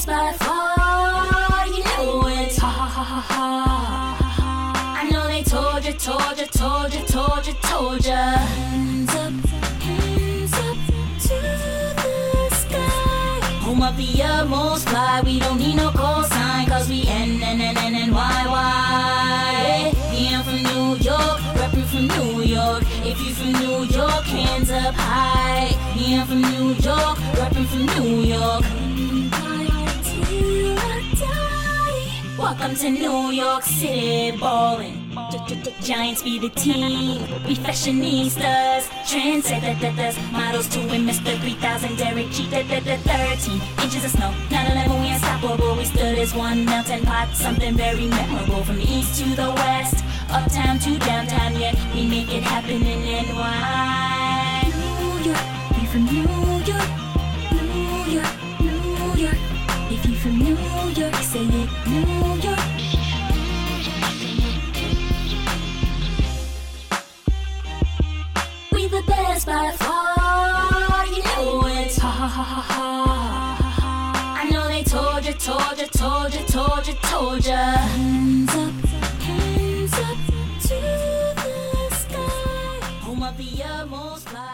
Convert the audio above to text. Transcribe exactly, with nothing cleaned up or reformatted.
best by far. You know it. Ha ha ha ha ha. I know they told you, told you, told you, told you, told you. Hands up, hands up to the sky. Home of the utmost fly. We don't need no call sign, cause we N N N N N Y Y. Yeah, I'm from New York, reppin' from New York. If you from New York, hands up high. Yeah, I'm from New York, reppin' from New York. Till I die. Welcome to New York City, ballin'. Giants be the team, we fashionistas, trendsetters, models to win Mister three thousand, Derek G, thirteen inches of snow, nine eleven, we unstoppable, we stood as one melting pot, something very memorable, from the east to the west, uptown to downtown, yeah, we make it happen in N Y. New York, we from New York, New York, New York, if you from New York, say it, New York. The best by far, you know it. Ha ha ha ha ha. I know they told you, told you, told you, told you, told you. Hands up, hands up to the sky. Home of the utmost fly.